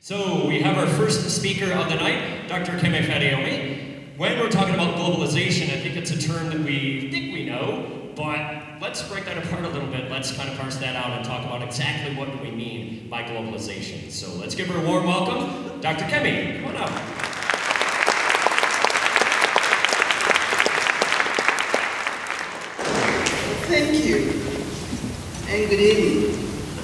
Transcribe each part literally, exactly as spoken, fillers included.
So we have our first speaker of the night, Doctor Olukemi Fadayomi. When we're talking about globalization, I think it's a term that we think we know, but let's break that apart a little bit. Let's kind of parse that out and talk about exactly what do we mean by globalization. So let's give her a warm welcome. Doctor Kemi, come on up. Thank you, and good evening.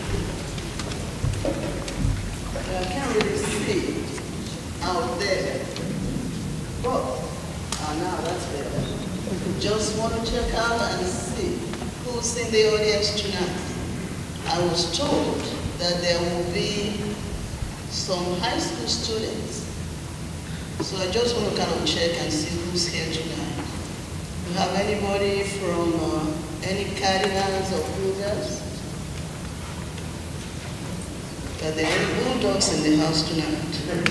I can't really see out there. Oh, ah, now that's better. Just want to check out and see who's in the audience tonight. I was told that there will be some high school students. So I just want to kind of check and see who's here tonight. Do you have anybody from uh, any cardinals or cougars? Are there any bulldogs in the house tonight?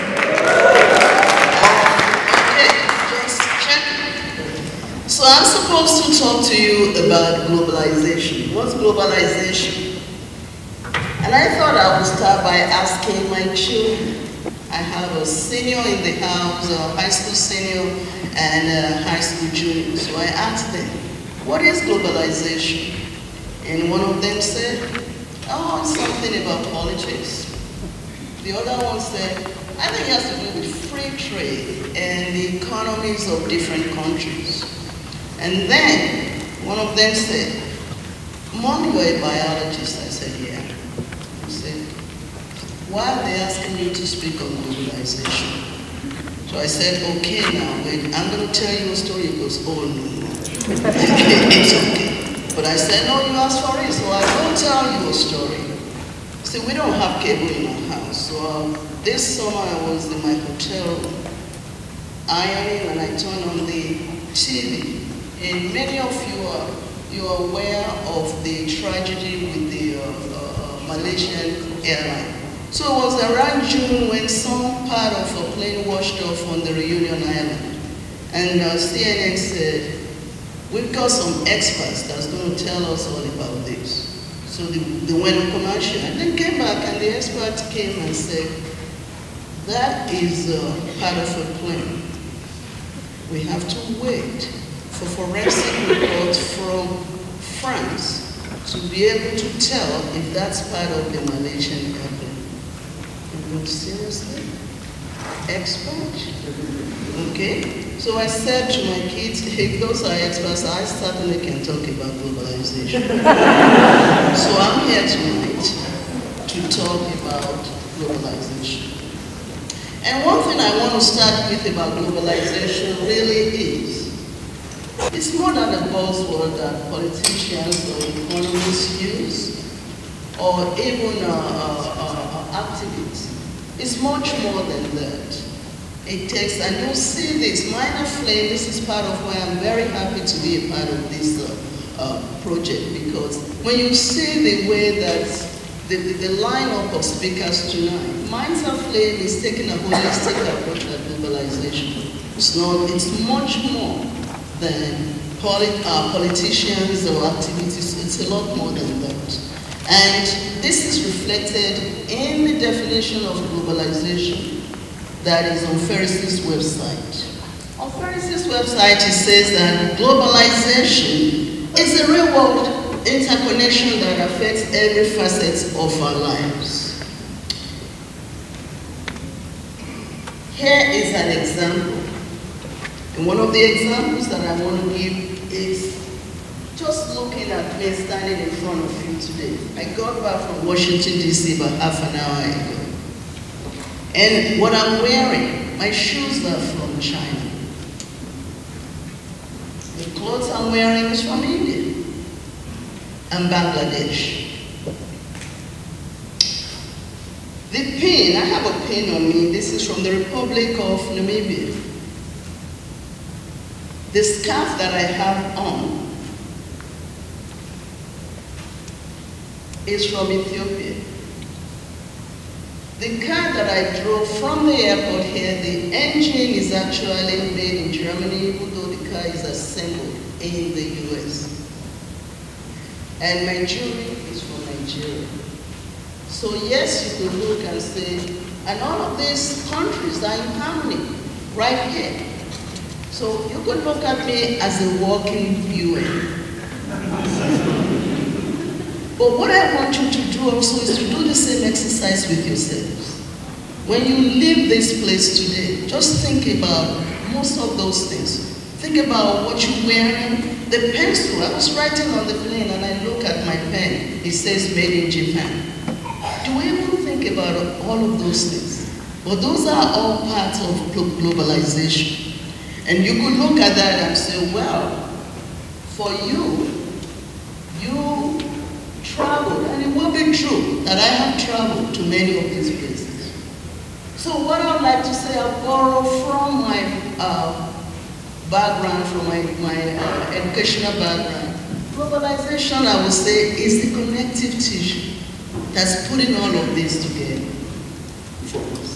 Okay, just checking. So I'm supposed to talk to you about globalization. What's globalization? And I thought I would start by asking my children. I have a senior in the house, a high school senior, and a high school junior. So I asked them, what is globalization? And one of them said, oh, it's something about politics. The other one said, I think it has to do with free trade and the economies of different countries. And then one of them said, Mom, you're a biologist. I said, yeah. He said, why are they asking you to speak on globalization? So I said, okay now, wait, I'm going to tell you a story. He goes, oh no, no. It's okay. But I said, no, you asked for it, so I will tell you a story. See, we don't have cable in our house. So uh, this summer I was in my hotel ironing and I turned on the T V. And many of you are, you are aware of the tragedy with the uh, uh, Malaysian airline. So it was around June when some part of a plane washed off on the Reunion Island. And uh, C N N said, we've got some experts that's going to tell us all about this. So they, they went on commercial and then came back and the experts came and said, that is uh, part of a plan. We have to wait for forensic reports from France to be able to tell if that's part of the Malaysian airplane. And seriously? Expert? Okay? So I said to my kids, if those are experts, I certainly can talk about globalization. So I'm here tonight to talk about globalization. And one thing I want to start with about globalization really is, it's more than a buzzword that politicians or economists use, or even uh, uh, uh, activists. It's much more than that. It takes, and you'll see this, mine Aflame, this is part of why I'm very happy to be a part of this uh, uh, project, because when you see the way that the, the, the lineup of speakers tonight, mine Aflame is taking a holistic approach to globalization. It's not, it's much more than polit, uh, politicians or activities, it's a lot more than that. And this is reflected in the definition of globalization that is on Ferris's website. On Ferris's website, it says that globalization is a real-world interconnection that affects every facet of our lives. Here is an example. And one of the examples that I want to give is just looking at me standing in front of you today. I got back from Washington, D C about half an hour ago. And what I'm wearing, my shoes are from China. The clothes I'm wearing is from India and Bangladesh. The pin, I have a pin on me. This is from the Republic of Namibia. The scarf that I have on is from Ethiopia. The car that I drove from the airport here, the engine is actually made in Germany, even though the car is assembled in the U S. And my jewelry is from Nigeria. So yes, you could look and say, And all of these countries are in harmony right here. So you could look at me as a walking U N. But what I want you to do also is to do the same exercise with yourselves. When you leave this place today, just think about most of those things. Think about what you're wearing. The pencil, I was writing on the plane and I look at my pen. It says made in Japan. Do we even think about all of those things? But those are all parts of globalization. And you could look at that and say, well, for you, you traveled, and it will be true that I have traveled to many of these places. So what I would like to say, I borrow from my uh, background, from my, my uh, educational background. Globalization, I would say, is the connective tissue that's putting all of this together for us.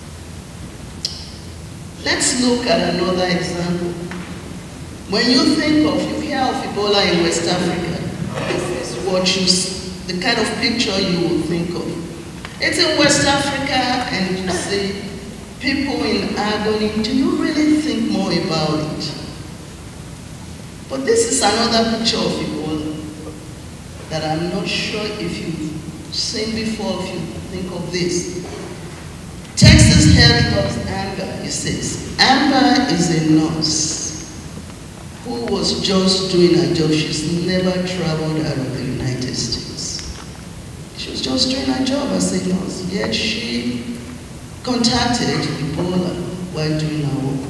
Let's look at another example. When you think of, you hear of Ebola in West Africa, this is what you, the kind of picture you will think of. It's in West Africa and you see people in agony. Do you really think more about it? But this is another picture of Ebola that I'm not sure if you've seen before, if you think of this. Texas Health Amber, it says, Amber is a nurse who was just doing her job. She's never traveled out of the United States. She was just doing her job as a nurse, yet she contacted Ebola while doing her work.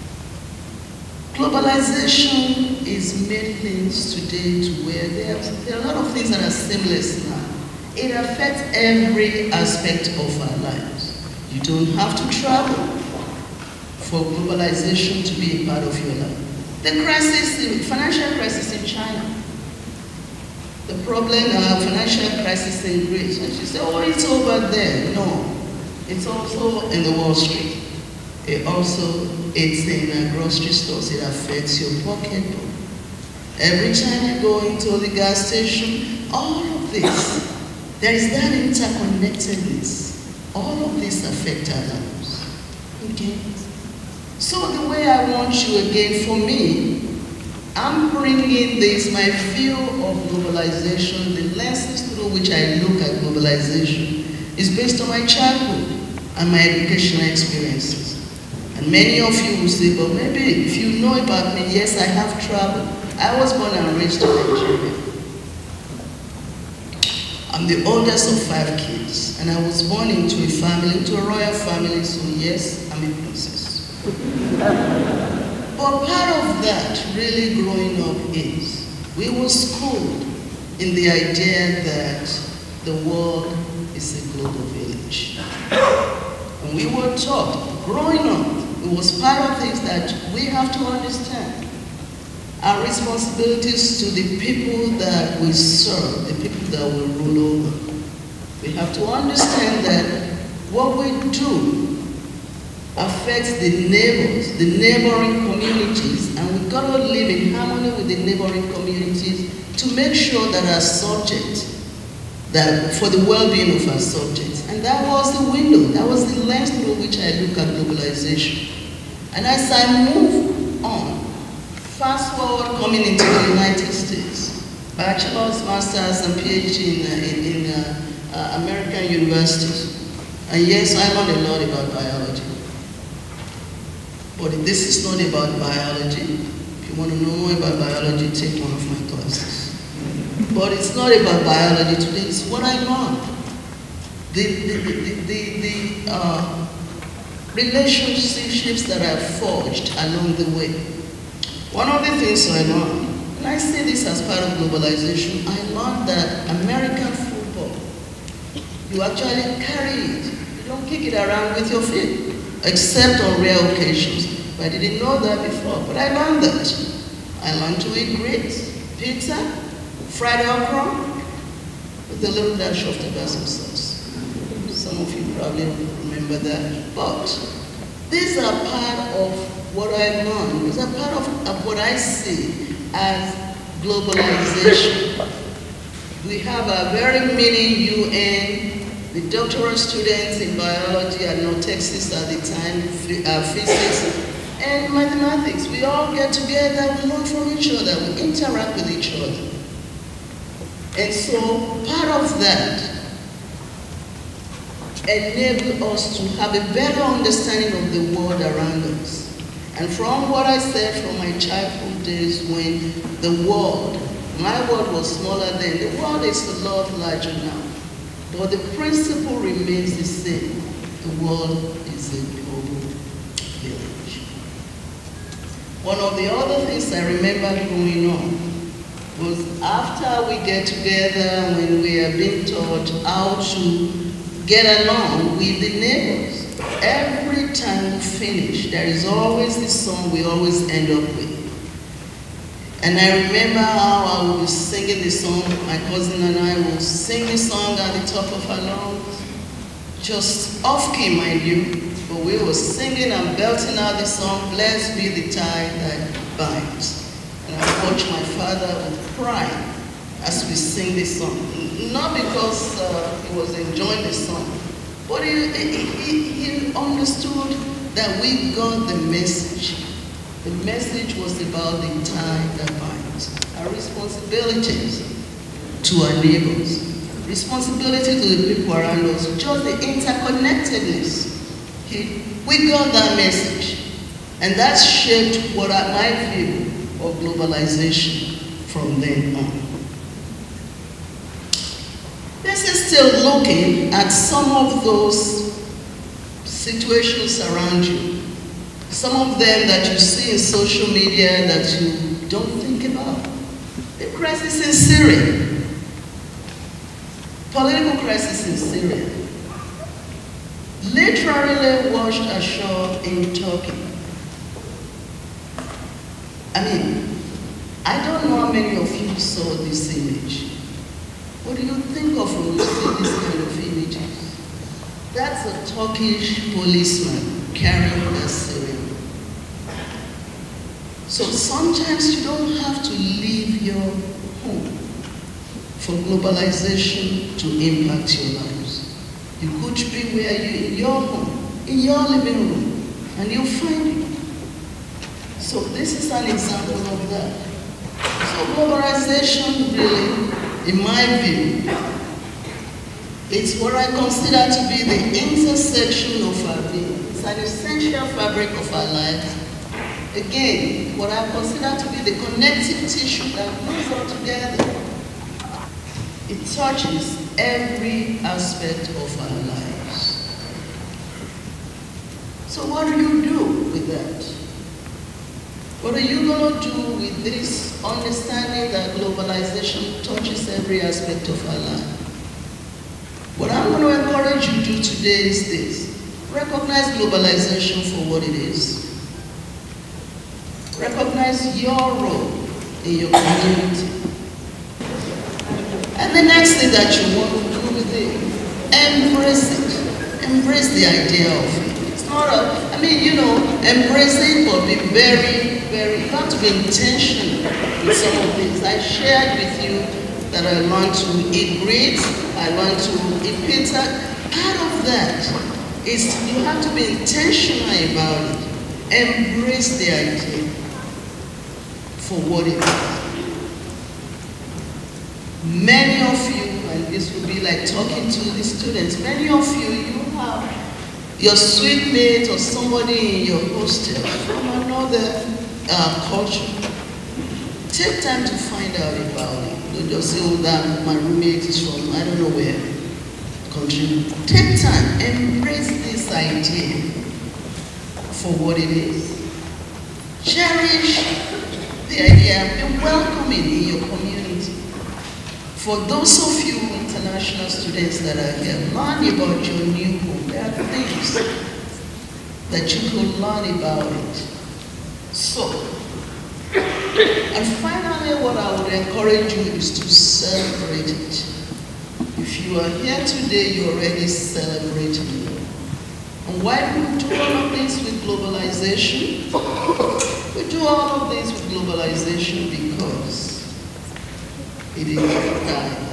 Globalization is made things today to where there are, there are a lot of things that are seamless now. It affects every aspect of our lives. You don't have to travel for globalization to be a part of your life. The crisis, the financial crisis in China, the problem, uh, financial crisis in Greece. And she said, oh, it's over there. No, it's also in the Wall Street. It also, it's in uh, grocery stores. It affects your pocketbook. Every time you go into the gas station, all of this, there is that interconnectedness. All of this affect our lives. Okay? So the way I want you again, for me, I'm bringing this, my view of globalization, the lenses through which I look at globalization, is based on my childhood and my educational experiences. And many of you will say, but maybe if you know about me, yes, I have traveled. I was born and raised in Nigeria. I'm the oldest of five kids, and I was born into a family, into a royal family, so yes, I'm a princess. But part of that, really growing up, is we were schooled in the idea that the world is a global village. And we were taught, growing up, it was part of things that we have to understand. Our responsibilities to the people that we serve, the people that we rule over. We have to understand that what we do affects the neighbors, the neighboring communities, and we've got to live in harmony with the neighboring communities to make sure that our subjects, that for the well-being of our subjects. And that was the window, that was the lens through which I look at globalization. And as I move on, fast forward coming into the United States, bachelor's, master's, and P H D in, uh, in, in uh, uh, American universities. And yes, I learned a lot about biology. But this is not about biology. If you want to know more about biology, take one of my classes. But it's not about biology today, it's what I learned. The, the, the, the, the uh, relationships that are forged along the way. One of the things I learned, and I say this as part of globalization, I learned that American football, you actually carry it. You don't kick it around with your feet, except on rare occasions. But I didn't know that before, but I learned that. I learned to eat grits, pizza, fried okra, with a little dash of Tabasco sauce. Some of you probably remember that. But these are part of what I learned. These are part of, of what I see as globalization. We have a very mini U N, The doctoral students in biology and no Texas at the time, uh, physics, and mathematics. We all get together, we learn from each other, we interact with each other. And so part of that enabled us to have a better understanding of the world around us. And from what I said from my childhood days when the world, my world was smaller then, the world is a lot larger now. But the principle remains the same. The world is a global village. One of the other things I remember going on was after we get together, when we are being taught how to get along with the neighbors. Every time we finish, there is always this song we always end up with. And I remember how I would be singing the song, my cousin and I would sing the song at the top of our lungs, just off key, mind you, but we were singing and belting out the song, "Blessed be the tie that binds." And I watched my father with pride as we sing this song. Not because uh, he was enjoying the song, but he, he, he understood that we got the message. The message was about the tie that binds. Our responsibilities to our neighbors, responsibility to the people around us, just the interconnectedness. He, we got that message. And that shaped what I, my view of globalization from then on. This is still looking at some of those situations around you. Some of them that you see in social media that you don't think about. The crisis in Syria. Political crisis in Syria. Literally washed ashore in Turkey. I mean, I don't know how many of you saw this image. What do you think of when you see this kind of images? That's a Turkish policeman carrying a Syrian. So sometimes you don't have to leave your home for globalization to impact your lives. You could be where you in your home, in your living room, and you'll find it. So this is an example of that. So globalization really, in my view, it's what I consider to be the intersection of our being. It's an essential fabric of our lives. Again, what I consider to be the connective tissue that glues all together. It touches every aspect of our lives. So what do you do with that? What are you going to do with this understanding that globalization touches every aspect of our life? What I'm going to encourage you to do today is this. Recognize globalization for what it is. Recognize your role in your community. And the next thing that you want to do with it, embrace it. Embrace the idea of it. It's not a, I mean, you know, embrace it, but be very, very, you have to be intentional with some of things. I shared with you that I learned to eat grits, I learned to eat pizza. Part of that is you have to be intentional about it. Embrace the idea for what it is. Many of you, and this will be like talking to the students, many of you, you have your sweet mate or somebody in your hostel from another uh, culture. Take time to find out about it. Don't just say, oh, that my roommate is from I don't know where country. Take time, embrace this idea for what it is. Cherish the idea and be welcoming in your community. For those of you international students that are here, learn about your new home. There are things that you could learn about it. So, and finally, what I would encourage you is to celebrate it. If you are here today, you're already celebrating it. And why do we do all of this with globalization? We do all of this with globalization because it is time.